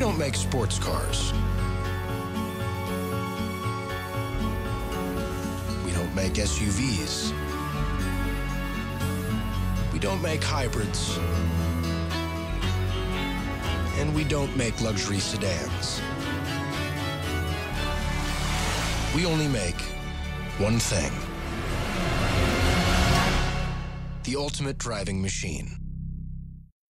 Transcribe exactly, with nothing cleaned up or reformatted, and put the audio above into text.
don't make sports cars. We don't make S U Vs. We don't make hybrids. And we don't make luxury sedans. We only make one thing: the ultimate driving machine.